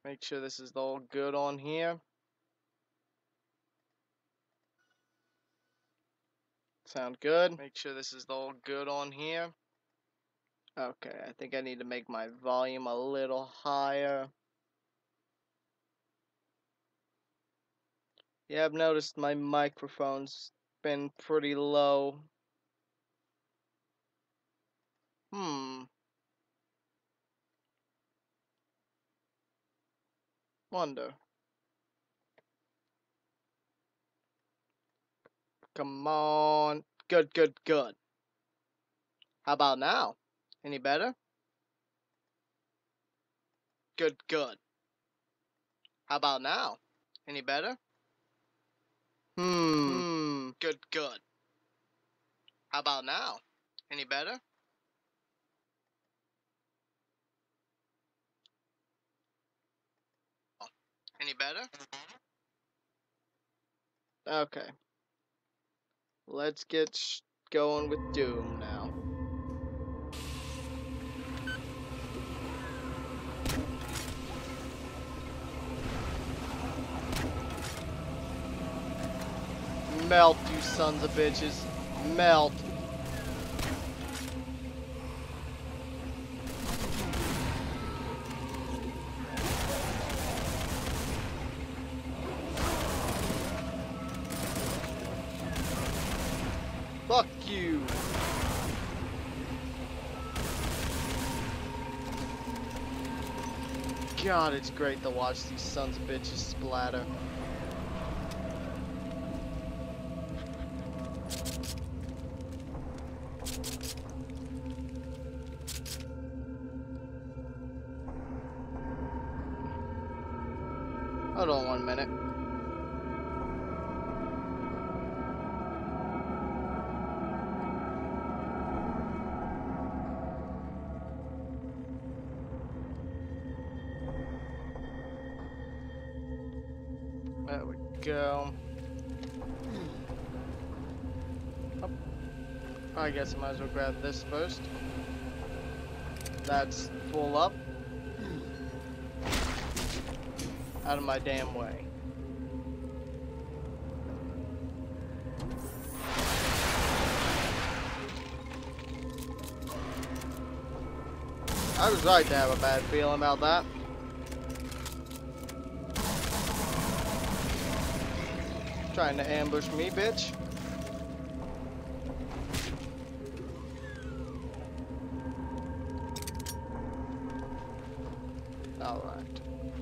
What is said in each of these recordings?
Make sure this is all good on here. Sound good? Make sure this is all good on here. Okay, I think I need to make my volume a little higher. Yeah, I've noticed my microphone's been pretty low. Wonder. Come on. Good, good, good. How about now? Any better? Good, good. How about now? Any better? Good, good. How about now? Any better? Any better? Okay. Let's get going with Doom now. Melt, you sons of bitches. Melt. Fuck you. God, it's great to watch these sons of bitches splatter. Hold on 1 minute. There we go. Oh, I guess I might as well grab this first. That's full up. Out of my damn way. I was right to have a bad feeling about that. Trying to ambush me, bitch. Alright.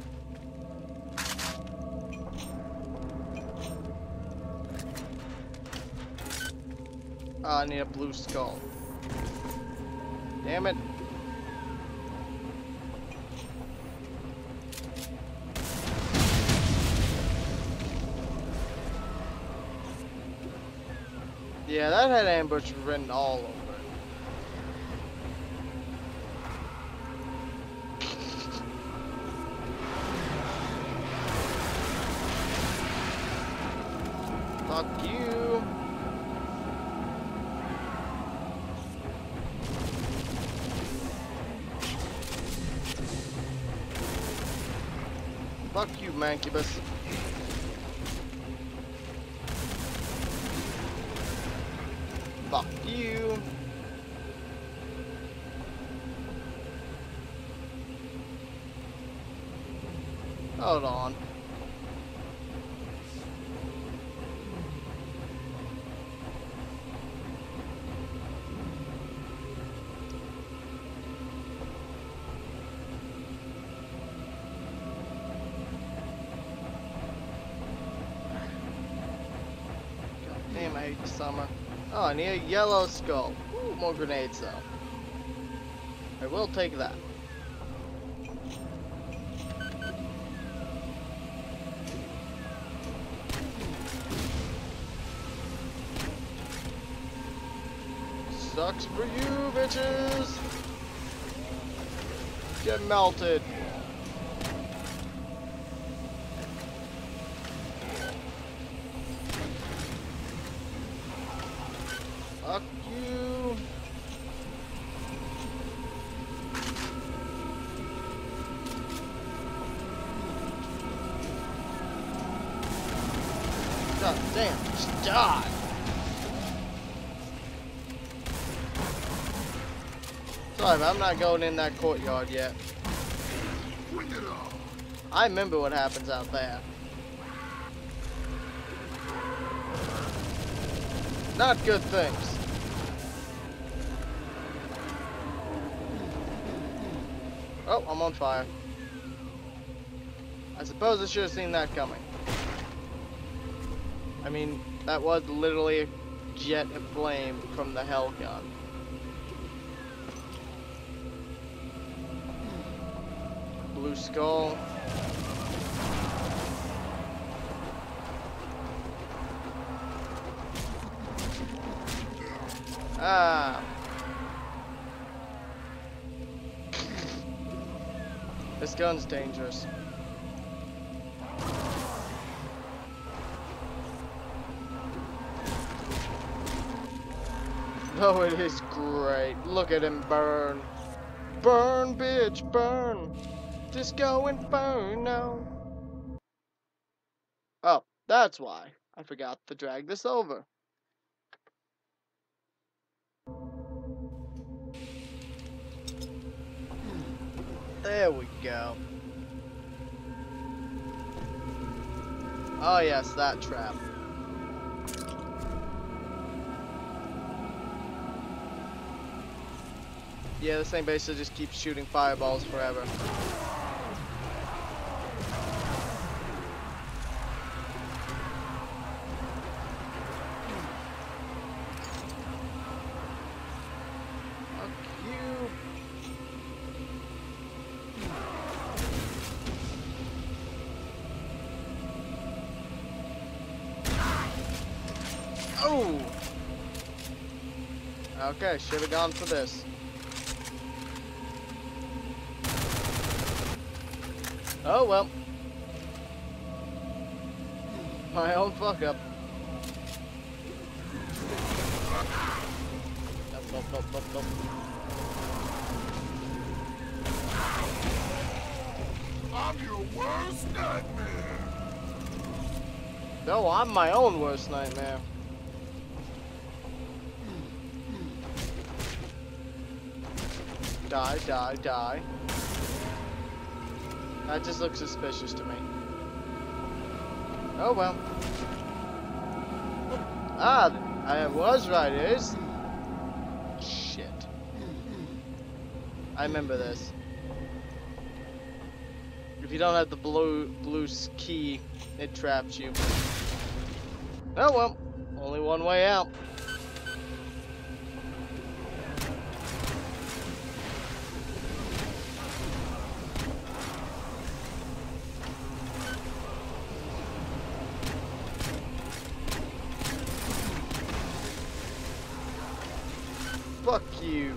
Oh, I need a blue skull. Damn it. Yeah, that had ambush written all over it. Fuck you. Fuck you, Mancubus. Fuck you. Hold on. God damn, I hate the summer. Oh, I need a yellow skull. Ooh, more grenades though. I will take that. Sucks for you, bitches! Get melted! Fuck you! God damn, just die. Sorry, but I'm not going in that courtyard yet. I remember what happens out there. Not good things. Oh, I'm on fire. I suppose I should have seen that coming. I mean, that was literally a jet of flame from the hell gun. Blue skull. Ah. This gun's dangerous. Oh, it is great. Look at him burn. Burn, bitch, burn. Just go inferno. Oh, that's why. I forgot to drag this over. There we go. Oh yes, that trap. Yeah, this thing basically just keeps shooting fireballs forever. Fuck you. Oh! Okay, should have gone for this. Oh well. My own fuck up. Nope. I'm your worst nightmare. No, I'm my own worst nightmare. Die. That just looks suspicious to me. Oh well. Ah, I was right, it is. Shit. I remember this. If you don't have the blue key, it traps you. Oh well, only one way out. Fuck you.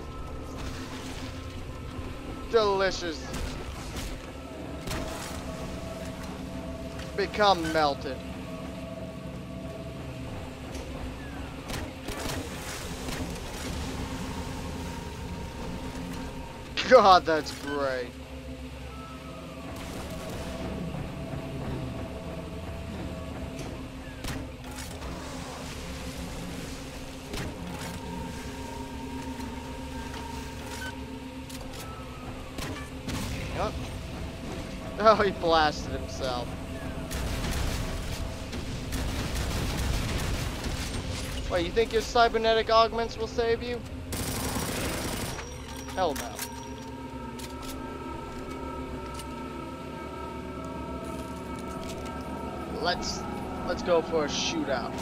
Delicious. Become melted. God, that's great. Oh, he blasted himself. Wait, you think your cybernetic augments will save you? Hell no. Let's go for a shootout.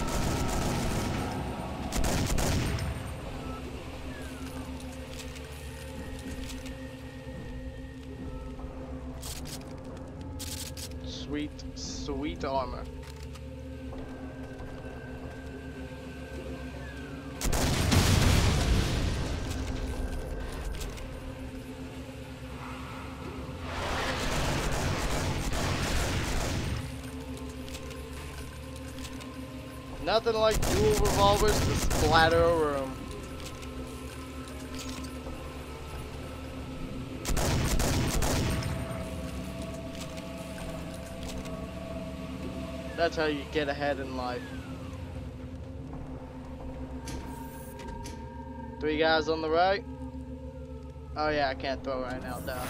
Sweet armor. Nothing like dual revolvers to splatter a room. That's how you get ahead in life. 3 guys on the right. Oh yeah, I can't throw right now, duh.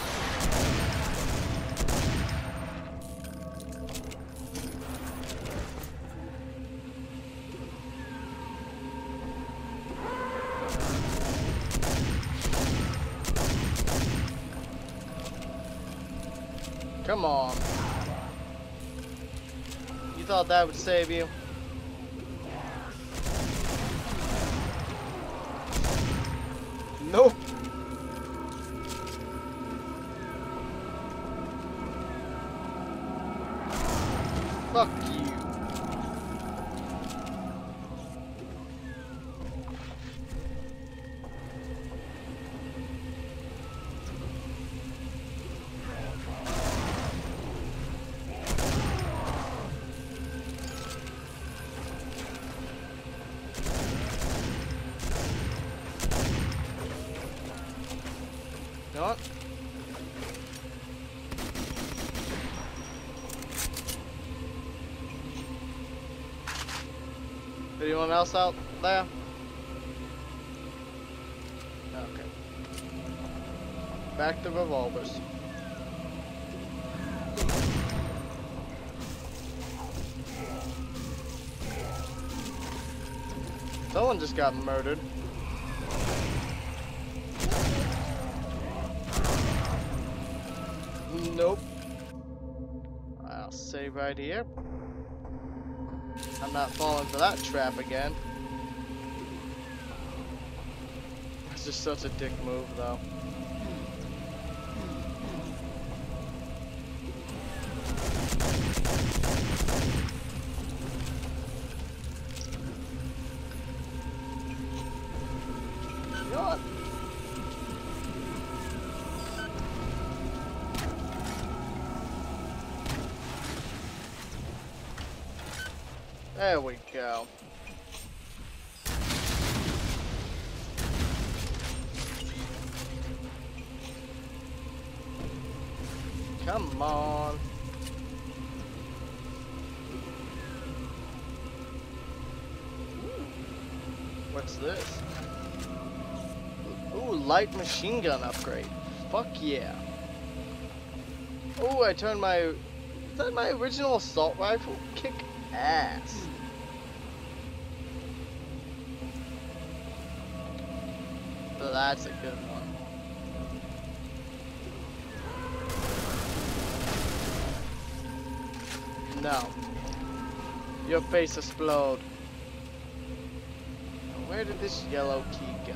Come on. You thought that would save you? Nope. Fuck you. You know what? Anyone else out there? Okay. Back to revolvers. Someone just got murdered. Nope. I'll save right here. I'm not falling for that trap again. It's just such a dick move, though. You know what? There we go. Come on. What's this? Ooh, light machine gun upgrade. Fuck yeah. Ooh, I turned my... Is that my original assault rifle? Kick ass. So that's a good one. No. Your face explode. Where did this yellow key go?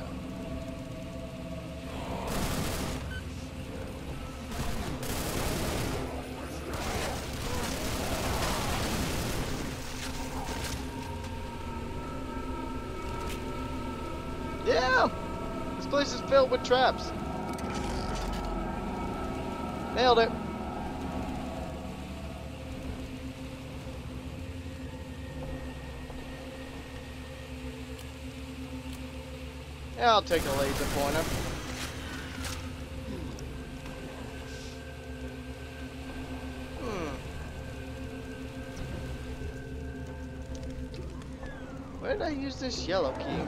Yeah! This place is filled with traps. Nailed it. Yeah, I'll take a laser pointer. Where did I use this yellow key?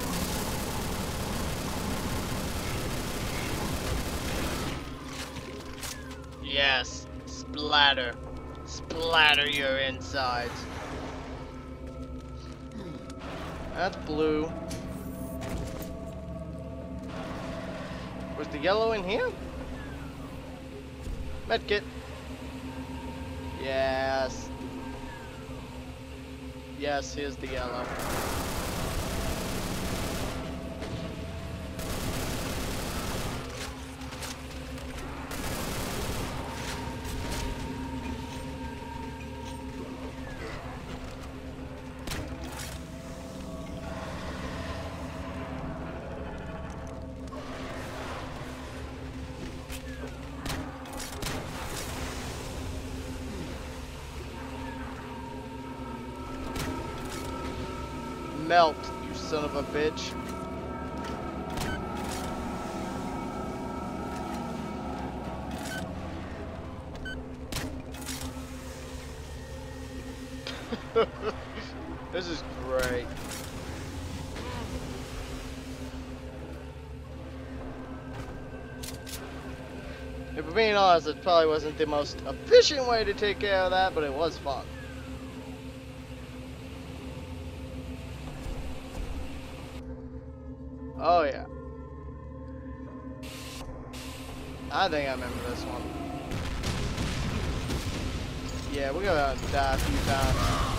Yes, splatter. Splatter your insides. That's blue. Was the yellow in here? Medkit. Yes. Yes, here's the yellow. Melt, you son of a bitch. This is great. If we're being honest, it probably wasn't the most efficient way to take care of that, but it was fun. Oh yeah. I think I remember this one. Yeah, we're gonna die a few times.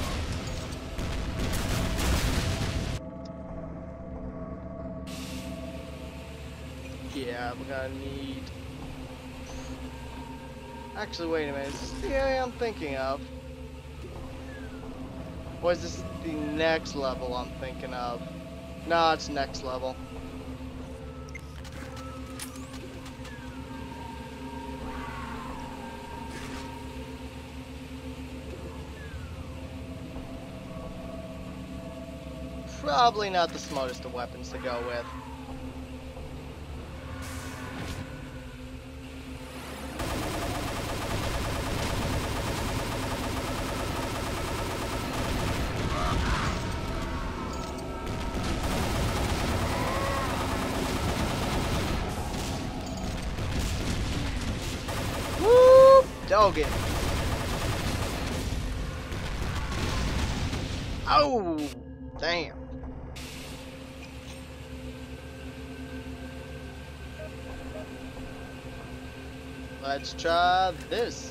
Yeah, we're gonna need... Actually, wait a minute. Is this the area I'm thinking of? Or is this the next level I'm thinking of? No, it's next level. Probably not the smartest of weapons to go with. Whoop! Dog it. Oh! Damn. Let's try this.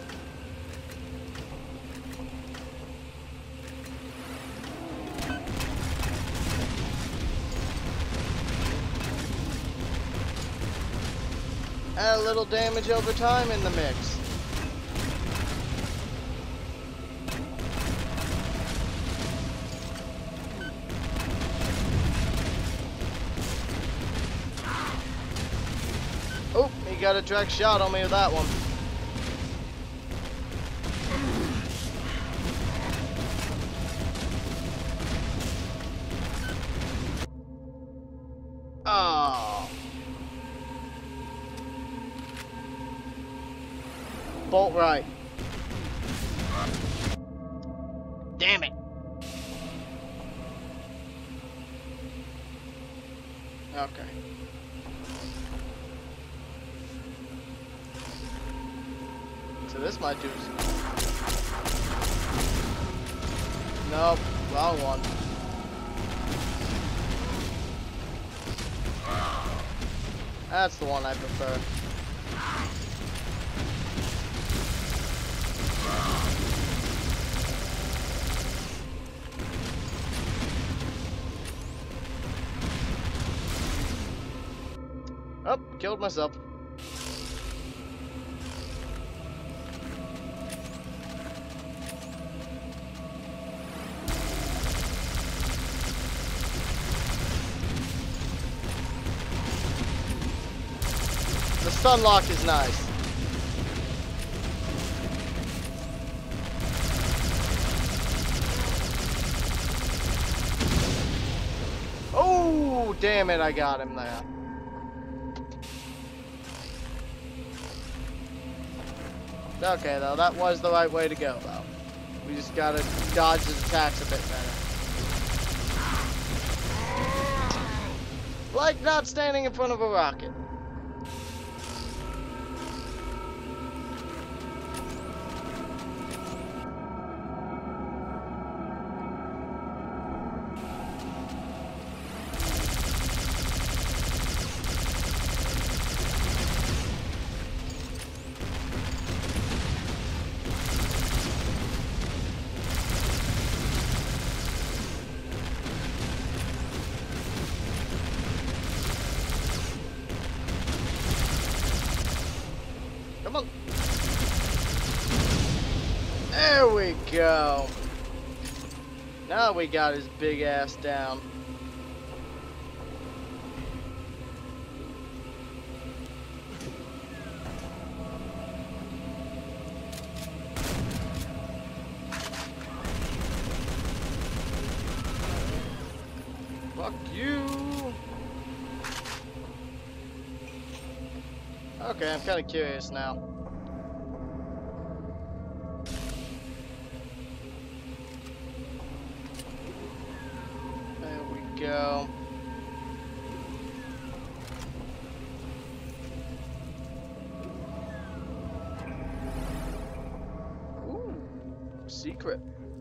Add a little damage over time in the mix. Oh, he got a direct shot on me with that one. Oh. Bolt right. Damn it. Okay. So this might do. Nope, wrong one. That's the one I prefer. Oh, killed myself. The stun lock is nice. Oh, damn it, I got him there. Okay, though, that was the right way to go, though. We just gotta dodge his attacks a bit better. Like not standing in front of a rocket. Come on. There we go. Now we got his big ass down. Fuck you. Okay, I'm kind of curious now. There we go. Ooh, secret.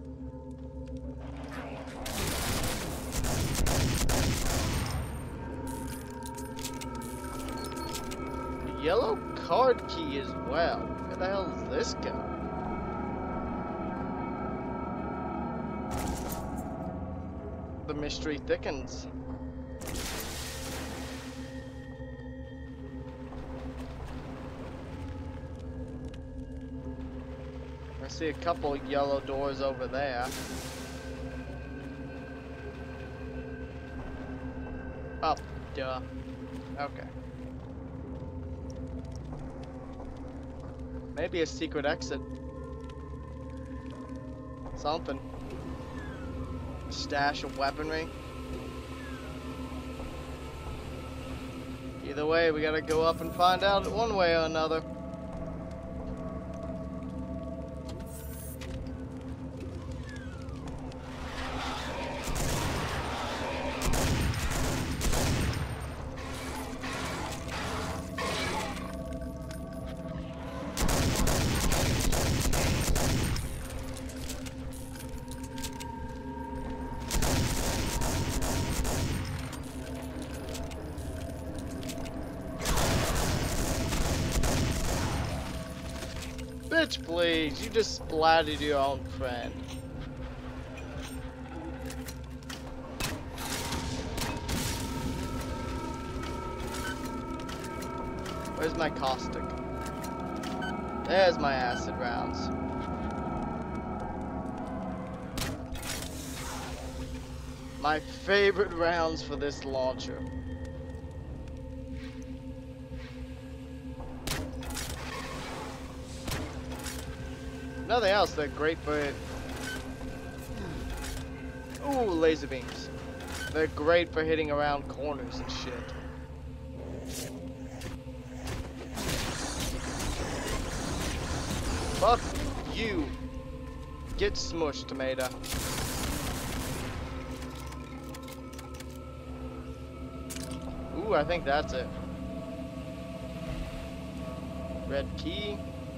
Yellow card key as well. Where the hell does this go? The mystery thickens. I see a couple yellow doors over there. Oh, duh. Okay. Maybe a secret exit. Something. Stash of weaponry. Either way, we gotta go up and find out one way or another. Bitch, please. You just splattered your own friend. Where's my caustic? There's my acid rounds. My favorite rounds for this launcher. Nothing else, they're great for it. Ooh, laser beams. They're great for hitting around corners and shit. Fuck you. Get smushed, tomato. Ooh, I think that's it. Red key.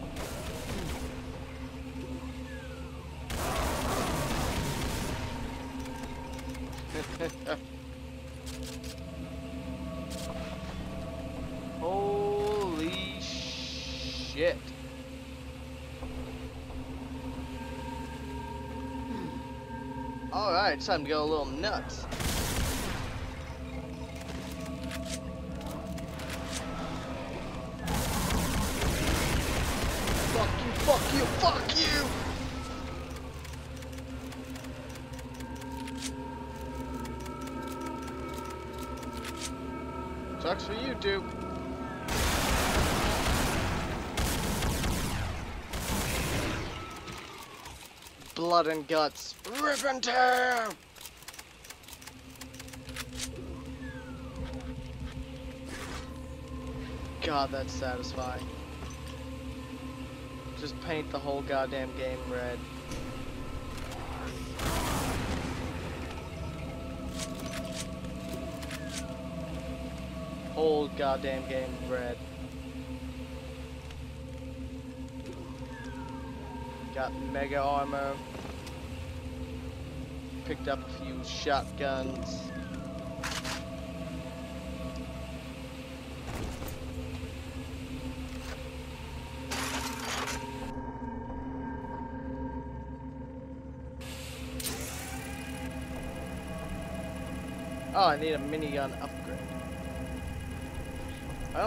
Holy shit. Alright, it's time to go a little nuts. Fuck you, fuck you, fuck you! Sucks for you, Duke. Blood and guts. Rip and tear! God, that's satisfying. Just paint the whole goddamn game red. Whole goddamn game red. Got mega armor. Picked up a few shotguns. Oh, I need a minigun upgrade. Well.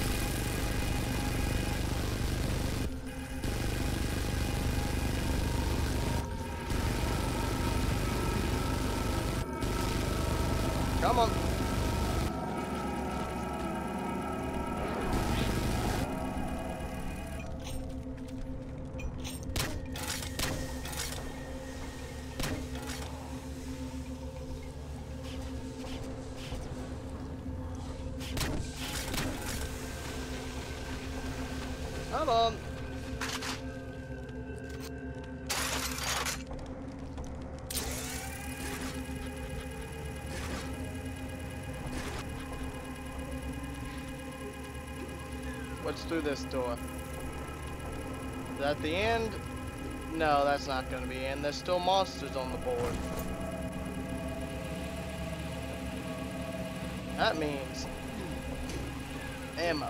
Come on. Come on. What's through this door? Is that the end? No, that's not gonna be in. There's still monsters on the board. That means ammo.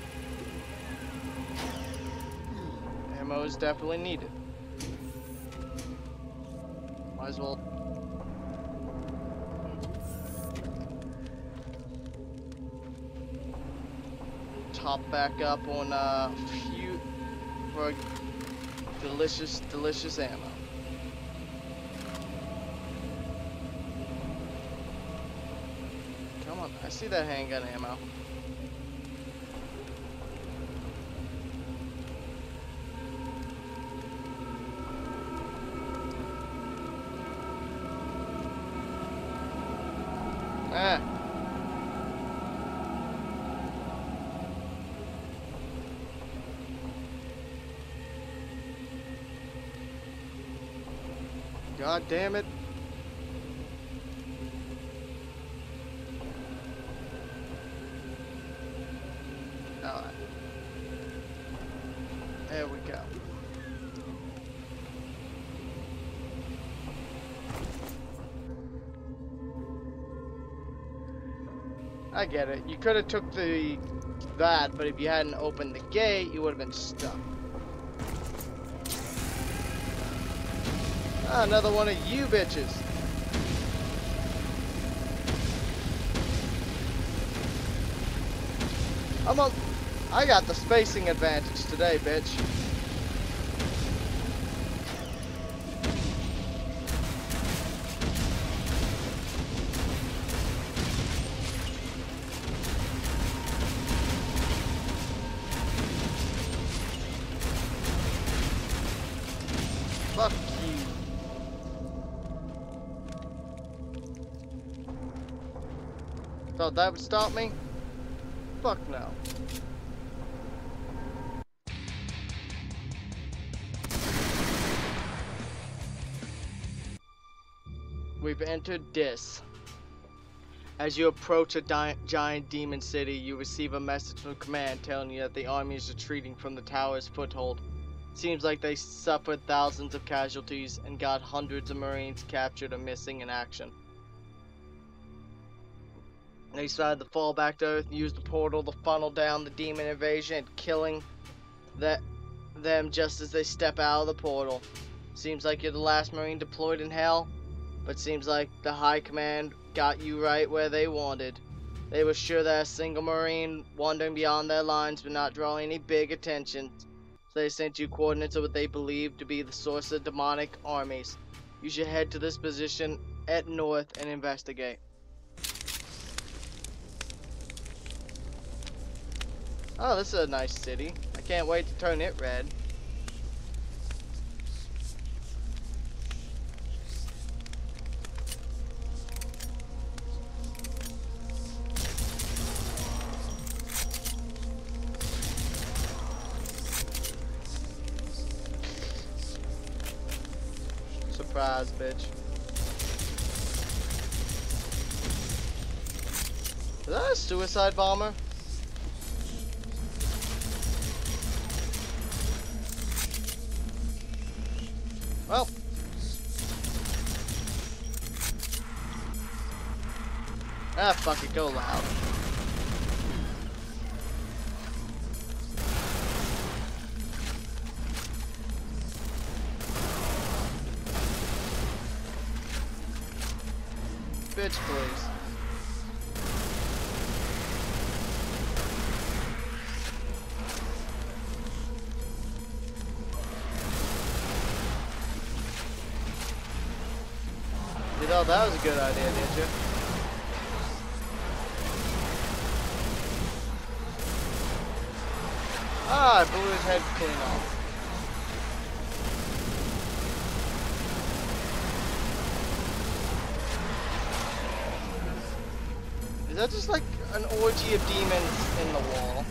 Ammo is definitely needed. Might as well. Top back up on a few for delicious ammo. Come on, I see that handgun ammo. Ah. God damn it. Alright. There we go. I get it. You could have took that, but if you hadn't opened the gate, you would have been stuck. Ah, another one of you bitches. I got the spacing advantage today, bitch. Fuck you. Thought that would stop me? Fuck no. We've entered Dis. As you approach a giant demon city, you receive a message from command telling you that the army is retreating from the tower's foothold. Seems like they suffered thousands of casualties and got hundreds of Marines captured or missing in action. They decided to fall back to Earth and use the portal to funnel down the demon invasion, killing them just as they step out of the portal. Seems like you're the last Marine deployed in hell, but seems like the High Command got you right where they wanted. They were sure that a single Marine wandering beyond their lines would not draw any big attention, so they sent you coordinates of what they believed to be the source of demonic armies. You should head to this position at north and investigate. Oh, this is a nice city. I can't wait to turn it red. Surprise, bitch. Is that a suicide bomber? Well. Ah, fuck it, go loud. Bitch, please. You thought that was a good idea, didn't you? Ah, I blew his head clean off. Is that just like an orgy of demons in the wall?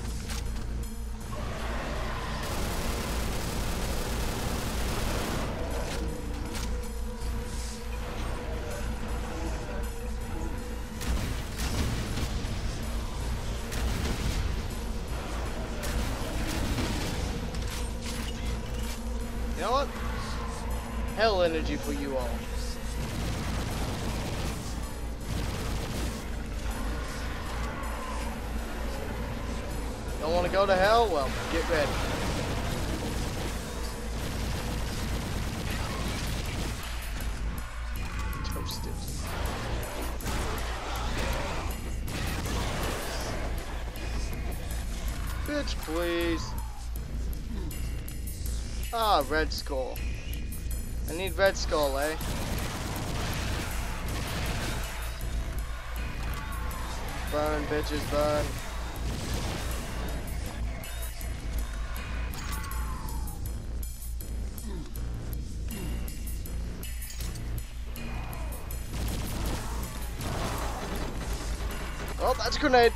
You know what? Hell energy for you all. Don't want to go to hell? Well, get ready. Toasted. Bitch, please. Ah, Red Skull. I need Red Skull, eh? Burn, bitches, burn. Oh, that's a grenade.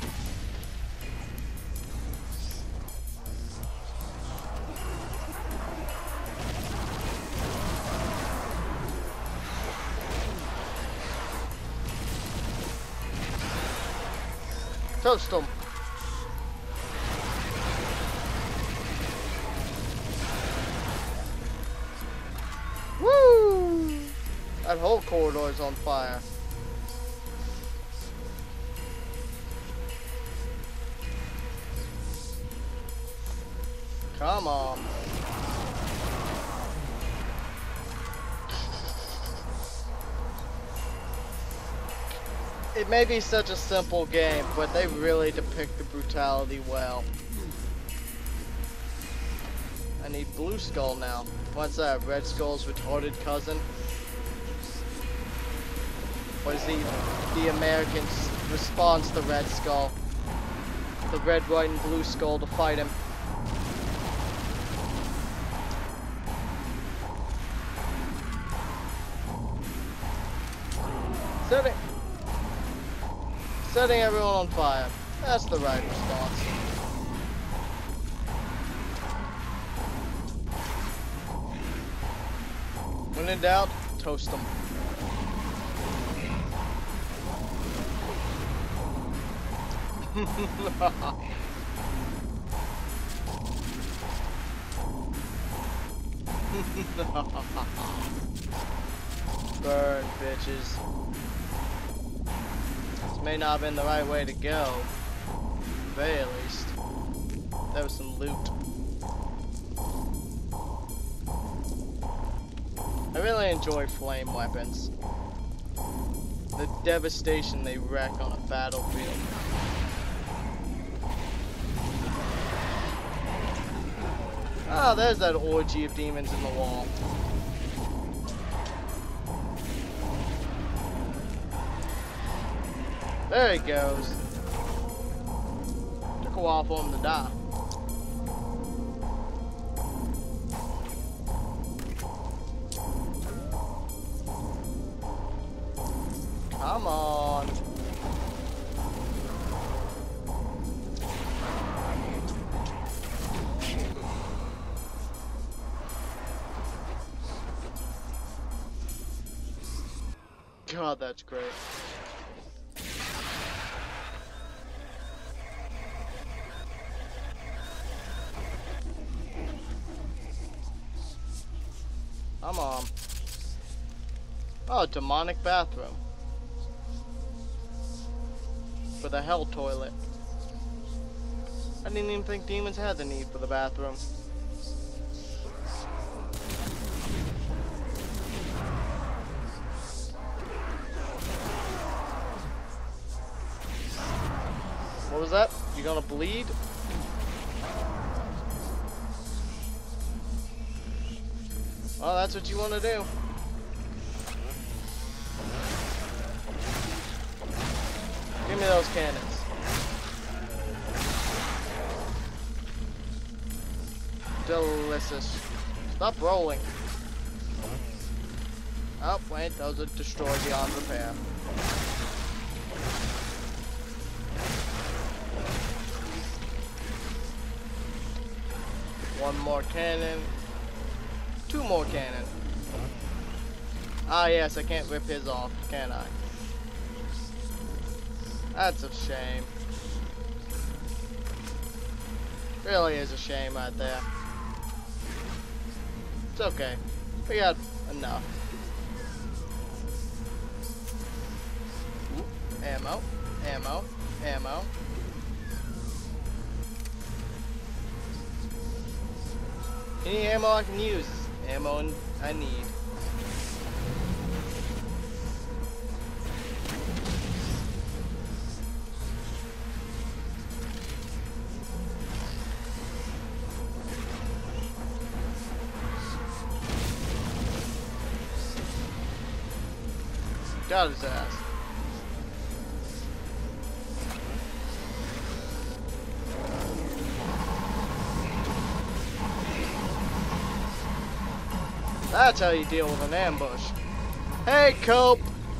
Toast them. Woo! That whole corridor is on fire. Come on. It may be such a simple game, but they really depict the brutality well. I need Blue Skull now. What's that? Red Skull's retarded cousin? What is the American response to Red Skull? The red, white, and blue skull to fight him. Setting everyone on fire. That's the right response. When in doubt, toast them. Burn, bitches. This may not have been the right way to go. At the very least. There was some loot. I really enjoy flame weapons. The devastation they wreak on a battlefield. Ah, there's that orgy of demons in the wall. There he goes. Took a while for him to die. Come on. God, that's great. Come on. Oh, demonic bathroom. For the hell toilet. I didn't even think demons had the need for the bathroom. What was that? You gonna bleed? Well, that's what you want to do. Give me those cannons. Delicious. Stop rolling. Oh, wait, those are destroyed beyond repair. One more cannon. Two more cannon. Ah, yes, I can't rip his off, can I? That's a shame. Really is a shame right there. It's okay. We got enough. Ooh, ammo, ammo, ammo. Any ammo I can use. Ammo I need. Got his ass. That's how you deal with an ambush. Hey, Cope!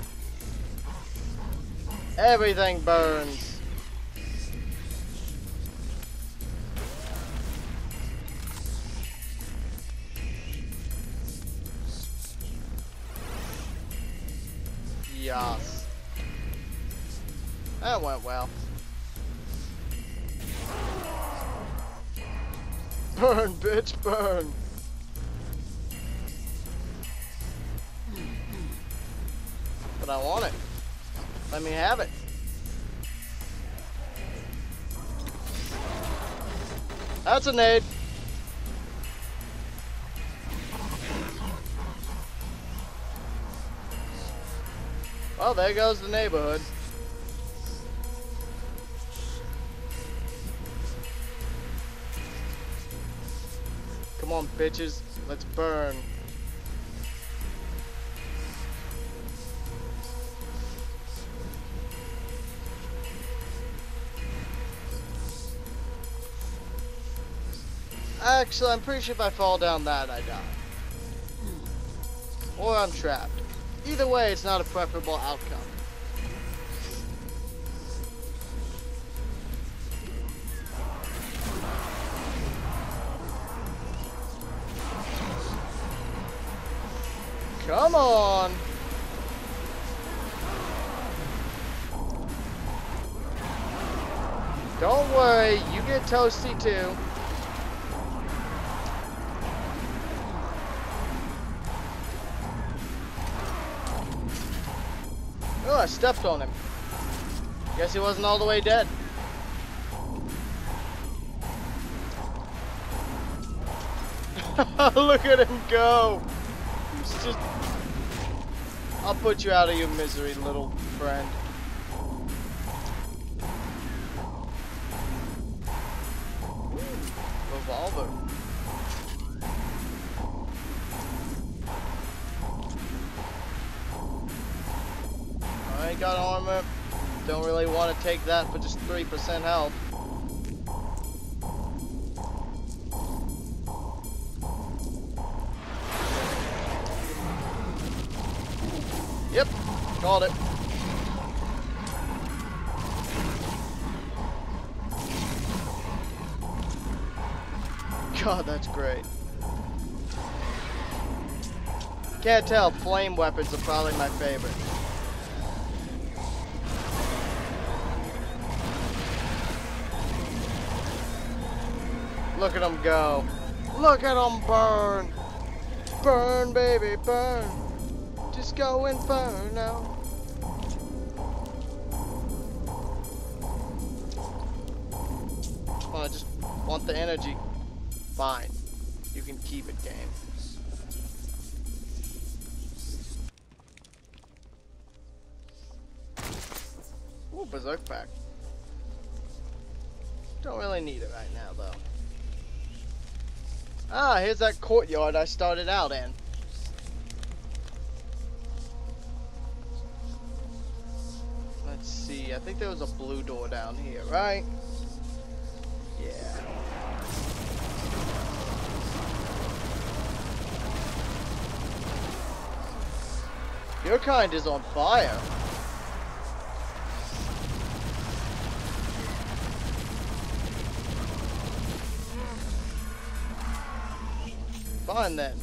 Everything burns. Yes. That went well. Burn, bitch, burn. But I want it. Let me have it. That's a nade. Well, there goes the neighborhood. Come on, bitches. Let's burn. Actually, I'm pretty sure if I fall down that, I die. Or I'm trapped. Either way, it's not a preferable outcome. Come on! Don't worry, you get toasty too. Oh, I stepped on him. Guess he wasn't all the way dead. Look at him go. He's just... I'll put you out of your misery, little friend. Revolver. I got armor. Don't really want to take that for just 3% health. Yep, called it. God, that's great. Can't tell, flame weapons are probably my favorite. Look at them go. Look at them burn. Burn, baby, burn. Just go inferno. I just want the energy. Fine. You can keep it, game. Ooh, Berserk pack. Don't really need it right now, though. Ah, here's that courtyard I started out in. Let's see, I think there was a blue door down here, right? Yeah. Your kind is on fire. Fine then.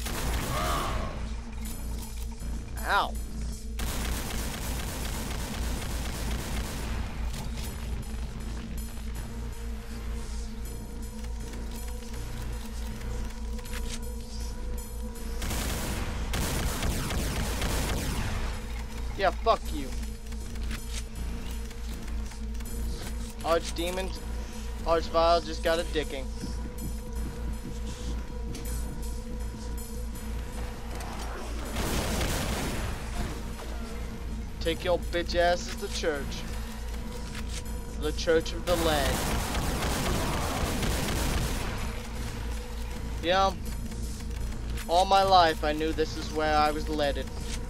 Ow. Yeah, fuck you. Archdemon, Archvile just got a dicking. Take your bitch asses to church. The Church of the Lead. Yeah. All my life I knew this is where I was leaded.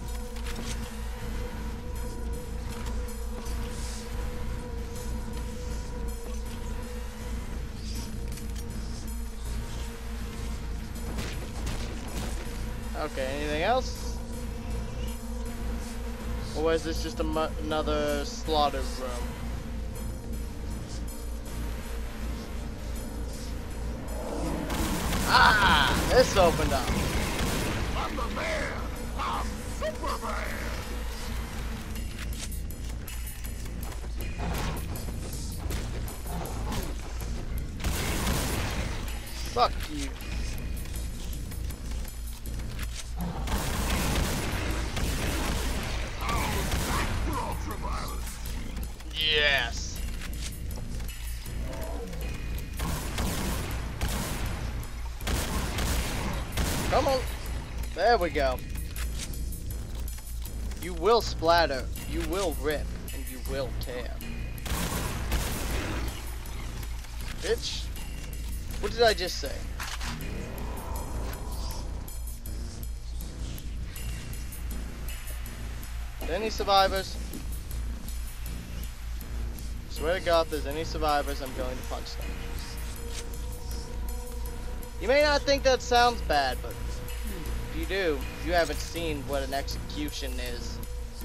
Okay, anything else? Or is this just another slaughter room? Ah! This opened up. I'm the man. I'm Superman. Fuck you. Yes. Come on. There we go. You will splatter, you will rip, and you will tear. Bitch. What did I just say? Any survivors? Swear to God, if there's any survivors, I'm going to punch them. You may not think that sounds bad, but if you do, you haven't seen what an execution is.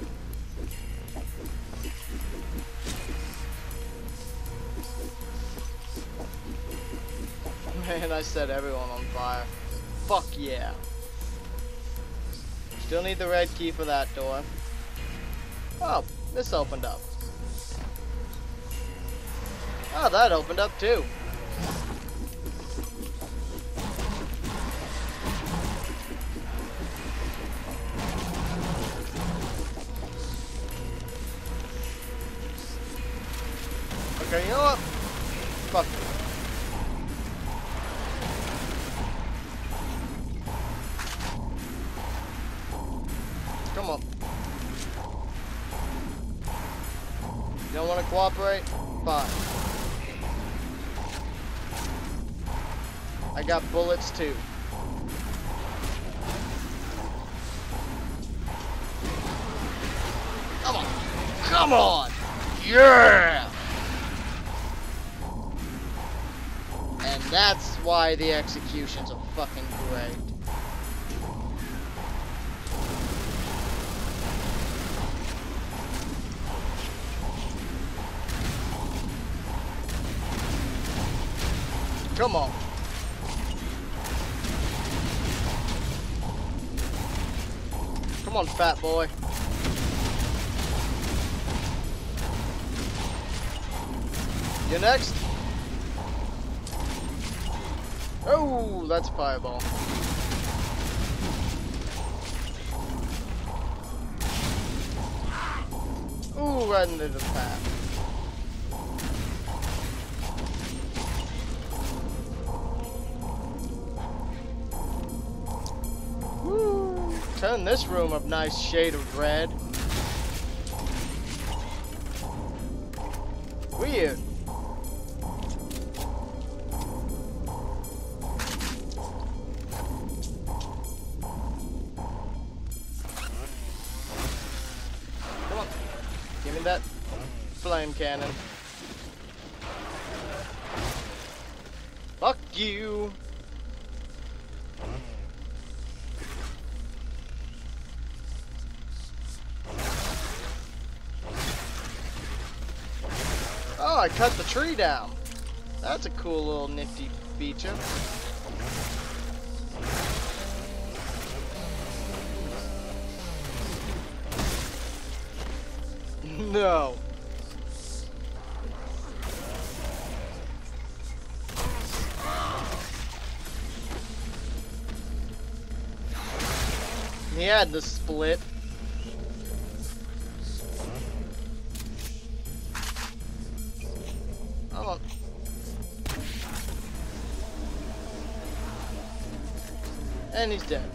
Man, I set everyone on fire. Fuck yeah. Still need the red key for that door. Oh, this opened up. Oh, that opened up too. Okay, you know what? Fuck it. Come on. You don't want to cooperate? Fine. I got bullets too. Come on. Come on. Yeah. And that's why the executions are fucking great. Come on. Come on, fat boy. You next? Oh, that's fireball. Ooh, right into the path. Woo! Turn this room a nice shade of red. Weird. Come on. Give me that flame cannon. Fuck you. Oh, I cut the tree down. That's a cool little nifty feature. No. He had the split. And he's dead.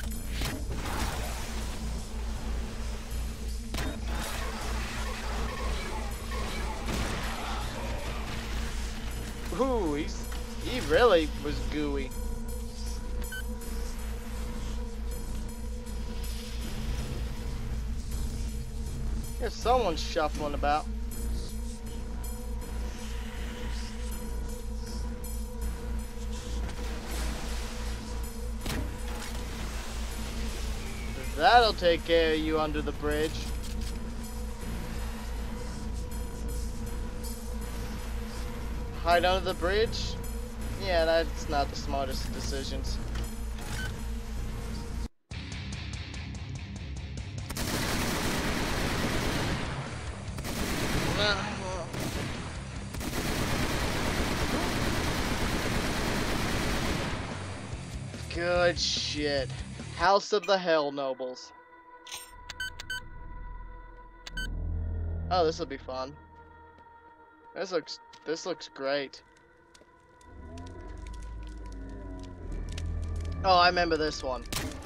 Ooh, he really was gooey. There's someone shuffling about. That'll take care of you under the bridge. Hide under the bridge? Yeah, that's not the smartest decisions. Good shit. House of the Hell Nobles. Oh, this will be fun. This looks great. Oh, I remember this one.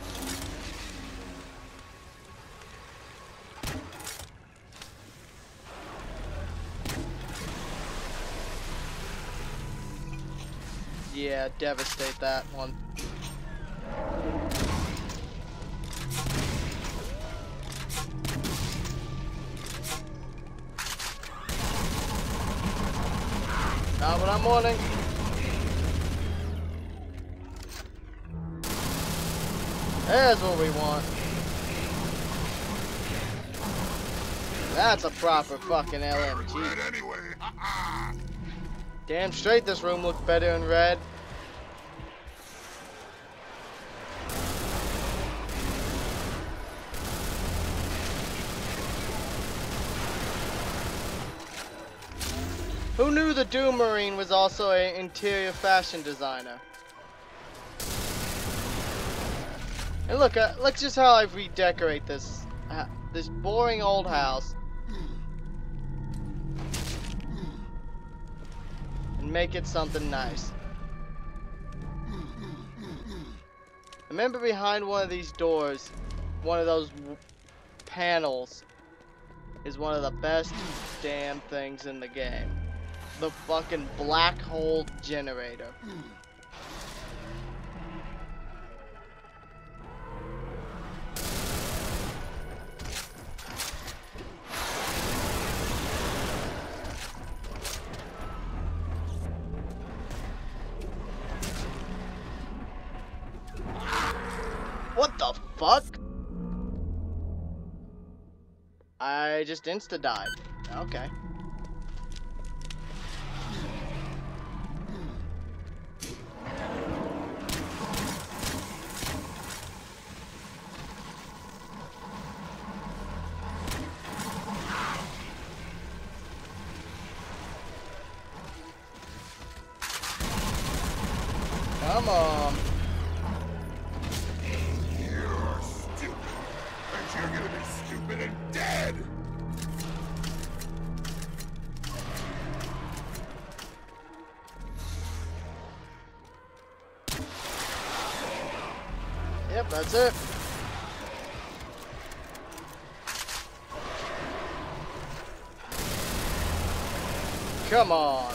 Yeah, devastate that one. Not what I'm wanting. That's what we want. That's a proper fucking LMG. Red anyway. Damn straight this room looks better in red. Who knew the Doom Marine was also an interior fashion designer? And look just how I redecorate this boring old house and make it something nice. Remember, behind one of these doors, one of those panels is one of the best damn things in the game. The fucking black hole generator. What the fuck? I just insta-died. Okay. Come on. You're stupid. And you're gonna be stupid and dead. Yep, that's it. Come on.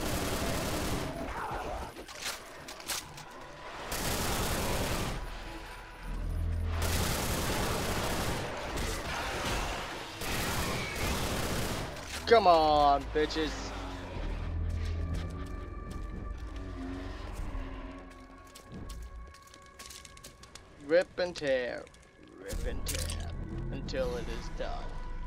Come on, bitches. Rip and tear until it is done.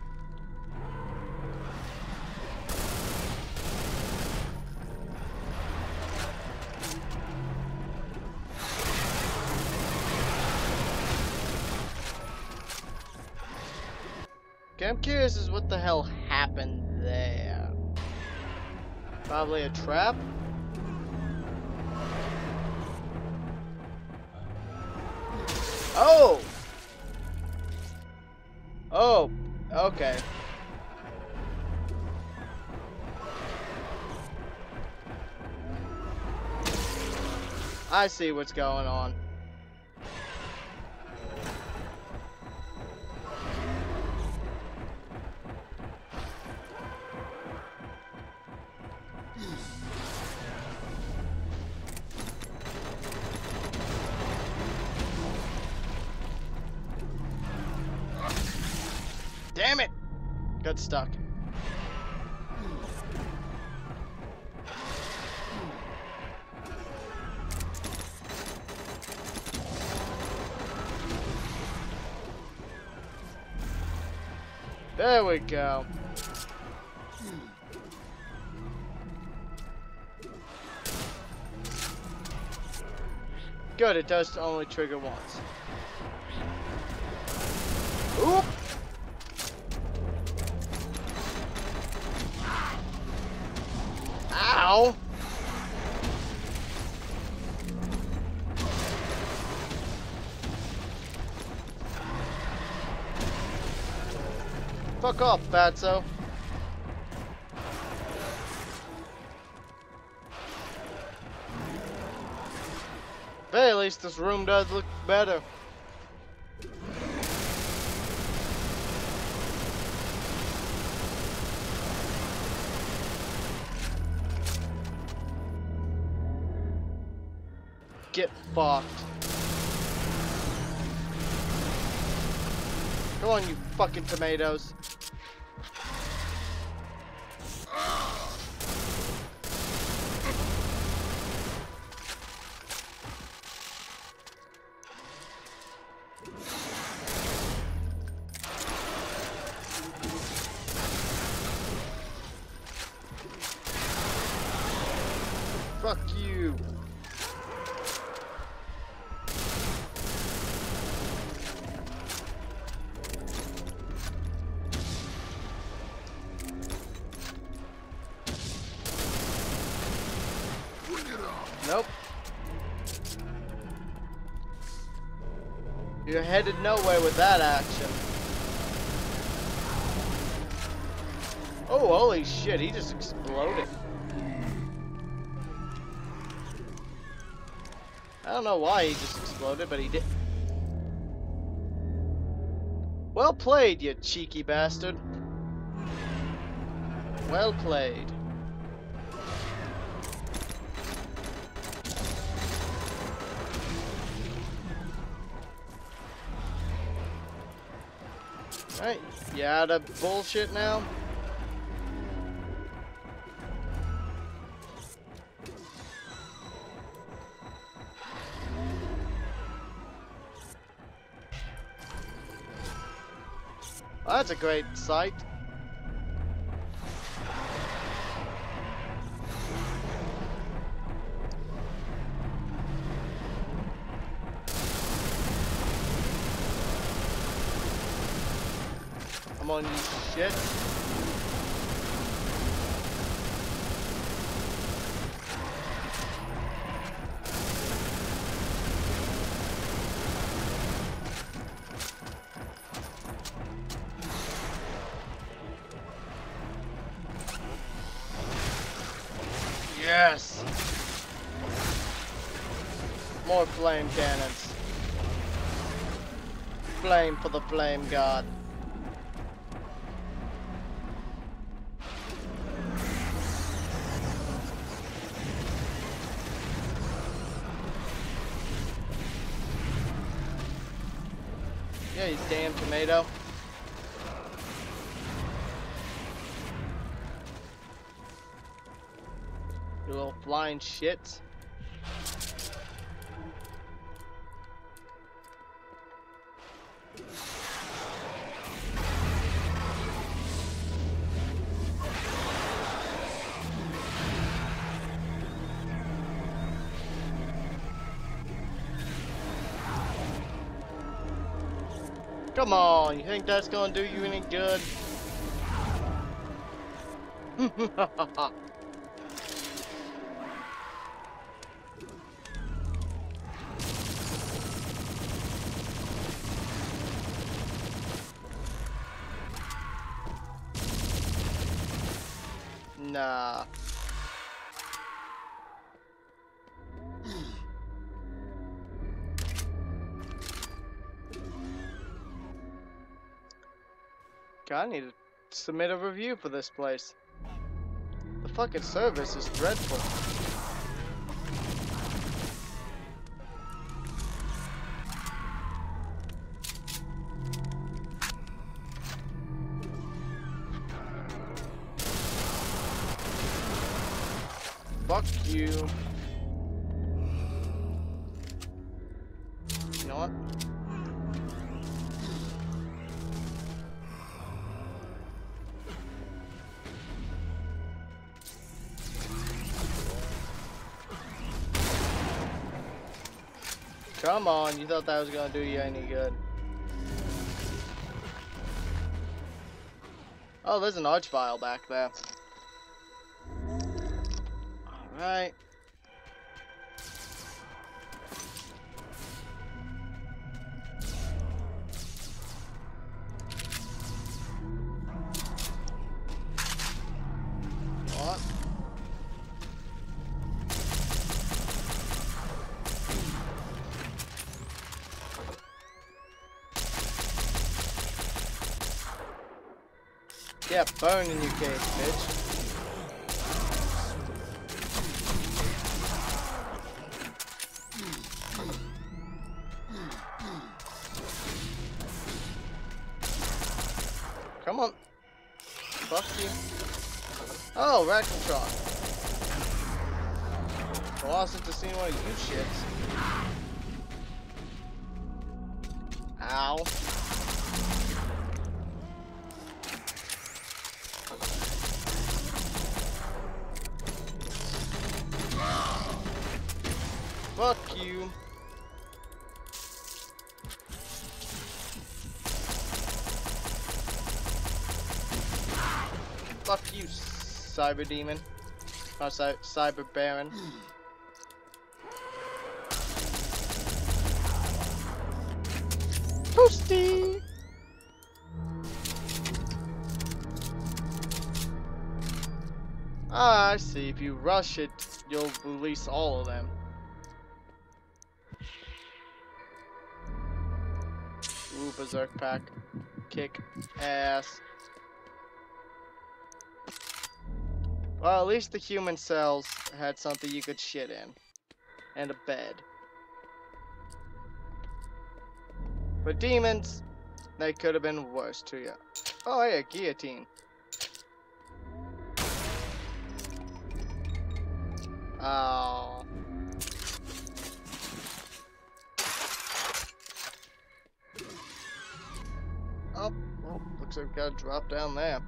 Okay, I'm curious as what the hell happened there. Probably a trap? Oh! Oh, okay. I see what's going on. got stuck. There we go. Good, it does only trigger once. Oop! Ow! Fuck off, fatso. But at least this room does look better. Get fucked. Come on, you fucking tomatoes. Fuck you. Nope. You're headed nowhere with that action. Oh, holy shit, he just exploded. I don't know why he just exploded, but he did. Well played, you cheeky bastard. Well played. Alright, you out of bullshit now? Oh, that's a great sight. Come on, you shit. Yes! More flame cannons. Flame for the flame god. Yeah, you damn tomato. You little flying shits. Come on, you think that's gonna do you any good? Nah. I need to submit a review for this place. The fucking service is dreadful. Fuck you. You know what? Come on, you thought that was gonna do you any good. Oh, there's an archvile back there. Alright. What? Yeah, burn in your case, bitch. Come on. Fuck you. Oh, Rackentron. It's a while since I've seen one of you shits. Ow. Fuck you. Fuck you, Cyber Demon. Not Cyber Baron. Toasty! Ah, I see. If you rush it, you'll release all of them. Ooh, Berserk Pack. Kick ass. Well, at least the human cells had something you could shit in. And a bed. For demons, they could have been worse to you. Oh, hey, a guillotine. Oh. Oh, well, looks like we gotta drop down there.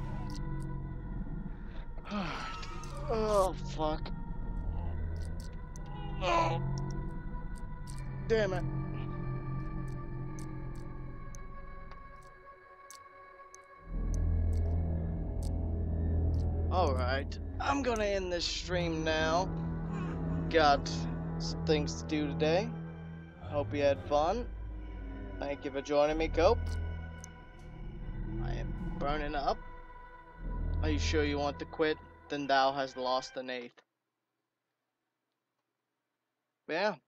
Oh, fuck. Oh. Damn it. Alright, I'm gonna end this stream now. Got some things to do today. Hope you had fun. Thank you for joining me, Cope. I am burning up. Are you sure you want to quit? Then thou hast lost an eighth. Yeah.